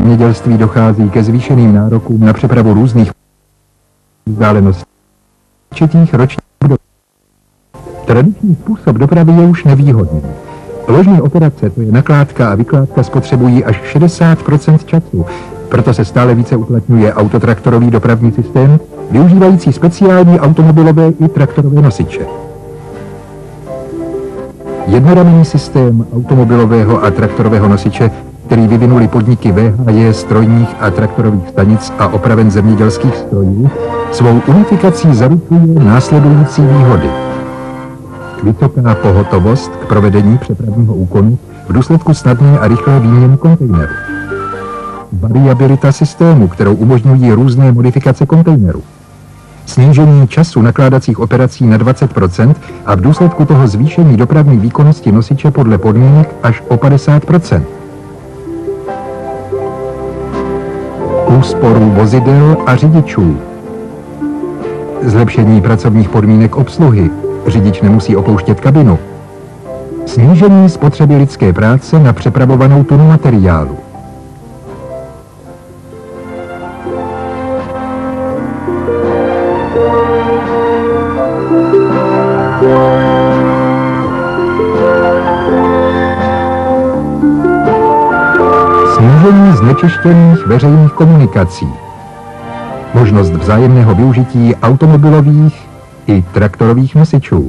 zemědělství dochází ke zvýšeným nárokům na přepravu různých vzdáleností určitých ročních období. Tradiční způsob dopravy je už nevýhodný. Ložní operace, to je nakládka a vykládka, spotřebují až 60% času, proto se stále více uplatňuje autotraktorový dopravní systém, využívající speciální automobilové i traktorové nosiče. Jednoramenný systém automobilového a traktorového nosiče, který vyvinuli podniky VHJ strojních a traktorových stanic a opraven zemědělských strojů, svou unifikací zaručuje následující výhody. Vysoká pohotovost k provedení přepravního úkonu v důsledku snadné a rychlé výměny kontejnerů. Variabilita systému, kterou umožňují různé modifikace kontejnerů. Snížení času nakládacích operací na 20% a v důsledku toho zvýšení dopravní výkonnosti nosiče podle podmínek až o 50%. Úsporu vozidel a řidičů. Zlepšení pracovních podmínek obsluhy. Řidič nemusí opouštět kabinu. Snížení spotřeby lidské práce na přepravovanou tunu materiálu. Snížení znečištěných veřejných komunikací. Možnost vzájemného využití automobilových i traktorových nosičů.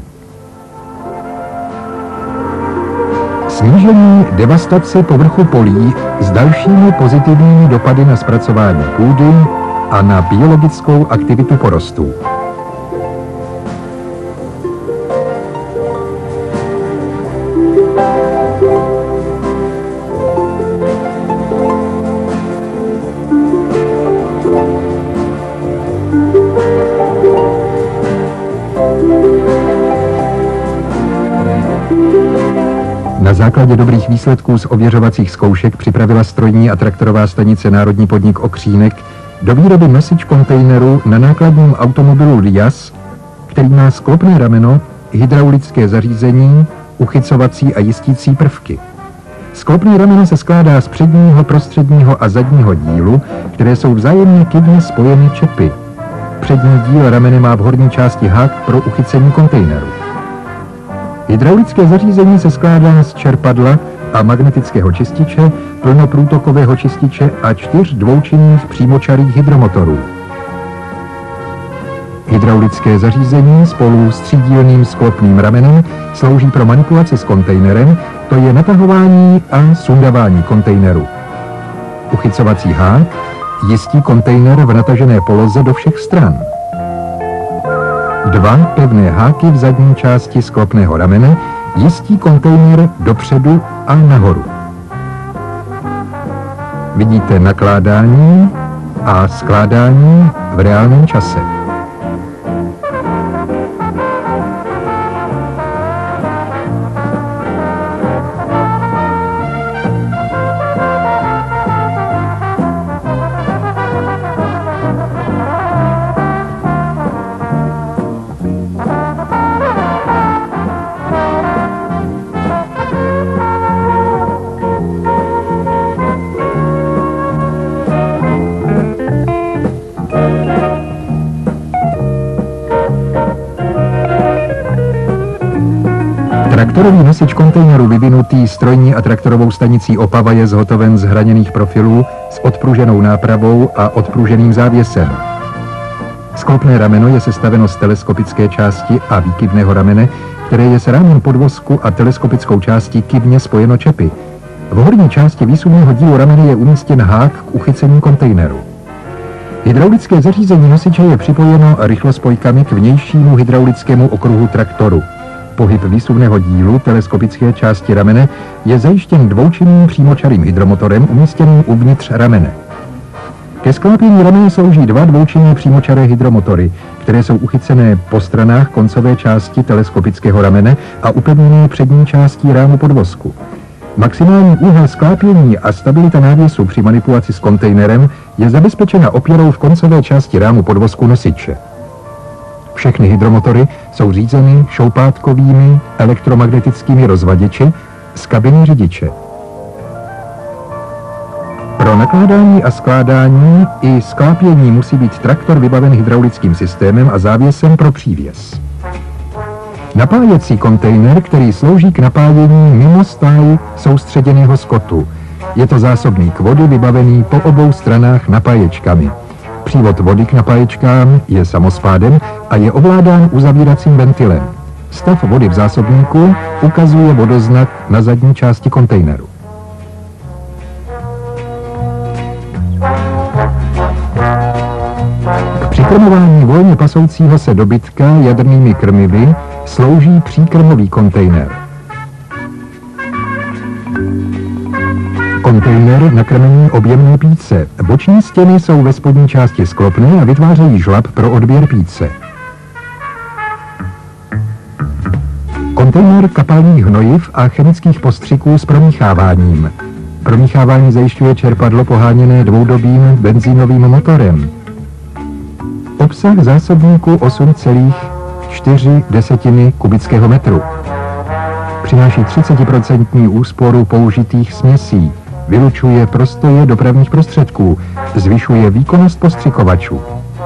Snížení devastace povrchu polí s dalšími pozitivními dopady na zpracování půdy a na biologickou aktivitu porostů. Na základě dobrých výsledků z ověřovacích zkoušek připravila strojní a traktorová stanice Národní podnik Okřínek do výroby nosič kontejneru na nákladním automobilu Lias, který má sklopné rameno, hydraulické zařízení, uchycovací a jistící prvky. Sklopné rameno se skládá z předního, prostředního a zadního dílu, které jsou vzájemně kivně spojeny čepy. Přední díl ramene má v horní části hák pro uchycení kontejneru. Hydraulické zařízení se skládá z čerpadla a magnetického čističe, plnoprůtokového čističe a 4 dvoučinných přímočarých hydromotorů. Hydraulické zařízení spolu s třídílným sklopným ramenem slouží pro manipulaci s kontejnerem, to je natahování a sundavání kontejneru. Uchycovací hák jistí kontejner v natažené poloze do všech stran. 2 pevné háky v zadní části sklopného ramene jistí kontejner dopředu a nahoru. Vidíte nakládání a skládání v reálném čase. Traktorový nosič kontejneru vyvinutý strojní a traktorovou stanicí Opava je zhotoven z hraněných profilů s odpruženou nápravou a odpruženým závěsem. Sklopné rameno je sestaveno z teleskopické části a výkyvného ramene, které je s rámem podvozku a teleskopickou částí kivně spojeno čepy. V horní části výsunného dílu ramene je umístěn hák k uchycení kontejneru. Hydraulické zařízení nosiče je připojeno rychlospojkami k vnějšímu hydraulickému okruhu traktoru. Pohyb výsuvného dílu teleskopické části ramene je zajištěn dvoučinným přímočarým hydromotorem umístěným uvnitř ramene. Ke sklápění ramene slouží 2 dvoučinné přímočaré hydromotory, které jsou uchycené po stranách koncové části teleskopického ramene a upevněné přední částí rámu podvozku. Maximální úhel sklápění a stabilita návěsu při manipulaci s kontejnerem je zabezpečena opěrou v koncové části rámu podvozku nosiče. Všechny hydromotory jsou řízeny šoupátkovými elektromagnetickými rozvaděči z kabiny řidiče. Pro Pro nakládání a skládání i sklápění musí být traktor vybaven hydraulickým systémem a závěsem pro přívěs. Napájecí kontejner, který slouží k napájení mimo stáj soustředěného skotu. Je to zásobník vody vybavený po obou stranách napáječkami. Přívod vody k napáječkám je samospádem a je ovládán uzavíracím ventilem. Stav vody v zásobníku ukazuje vodoznak na zadní části kontejneru. K přikrmování volně pasoucího se dobytka jadrnými krmivy slouží příkrmový kontejner. Kontejner na krmení objemné píce. Boční stěny jsou ve spodní části sklopné a vytvářejí žlab pro odběr píce. Kontejner kapalných hnojiv a chemických postřiků s promícháváním. Promíchávání zajišťuje čerpadlo poháněné dvoudobým benzínovým motorem. Obsah zásobníku 8,4 kubického metru. Přináší 30% úsporu použitých směsí. Vylučuje prostoje dopravních prostředků. Zvyšuje výkonnost postřikovačů.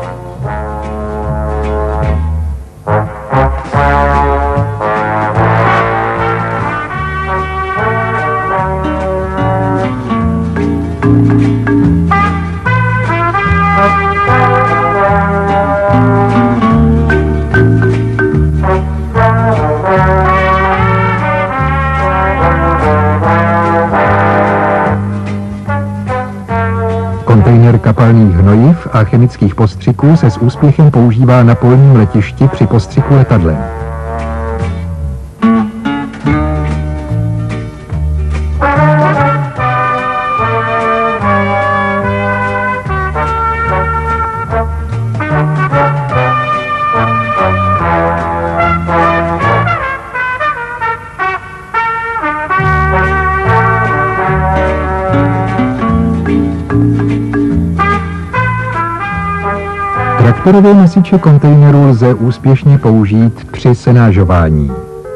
Kontejner kapalných hnojiv a chemických postřiků se s úspěchem používá na polním letišti při postřiku letadlem. Traktorové nosiče kontejnerů lze úspěšně použít při senážování.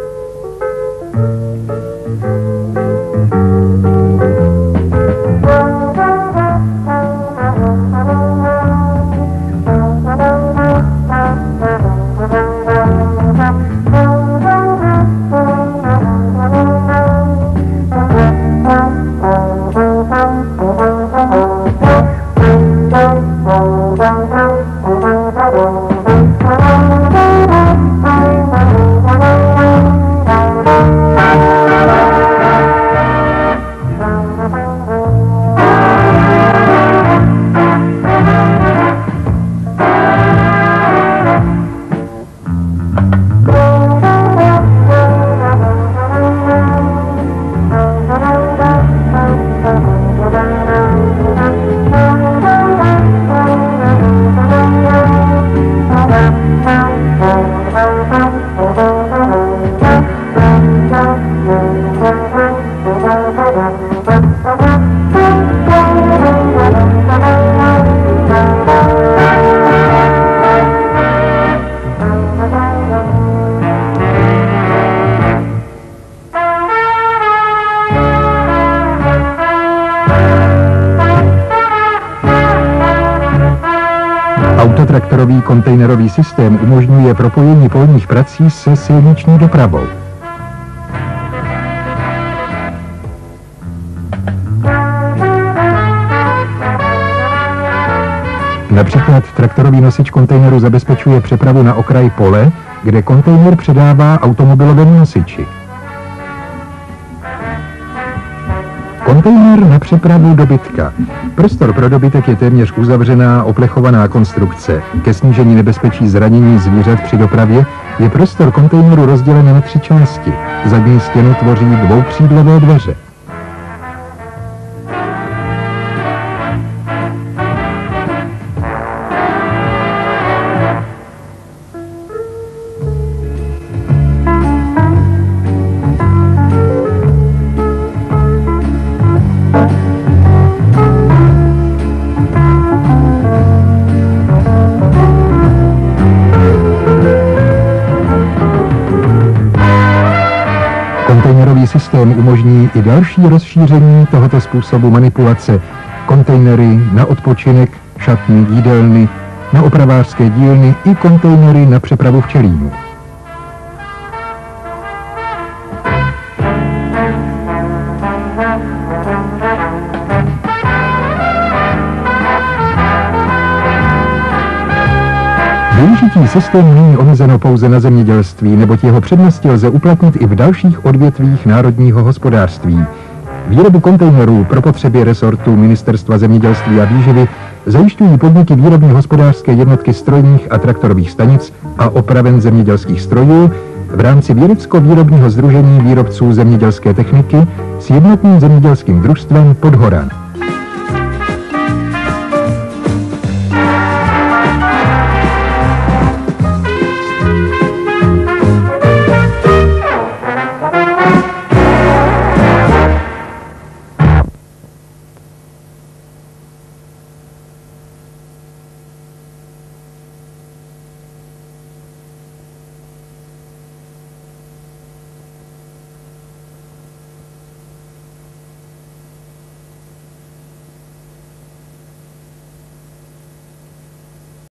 Autotraktorový kontejnerový systém umožňuje propojení polních prací se silniční dopravou. Například traktorový nosič kontejneru zabezpečuje přepravu na okraj pole, kde kontejner předává automobilovému nosiči. Kontejner na přepravu dobytka. Prostor pro dobytek je téměř uzavřená oplechovaná konstrukce. Ke snížení nebezpečí zranění zvířat při dopravě je prostor kontejneru rozdělen na 3 části. Zadní stěnu tvoří dvoukřídlové dveře. Kontejnerový systém umožní i další rozšíření tohoto způsobu manipulace. kontejnery na odpočinek, šatny, jídelny, na opravářské dílny i kontejnery na přepravu včelínů. Využití systému není omezeno pouze na zemědělství, neboť jeho přednosti lze uplatnit i v dalších odvětvích národního hospodářství. Výrobu kontejnerů pro potřeby resortu Ministerstva zemědělství a výživy zajišťují podniky výrobní hospodářské jednotky strojních a traktorových stanic a opraven zemědělských strojů v rámci Vědecko-výrobního sdružení výrobců zemědělské techniky s jednotným zemědělským družstvem Podhoran.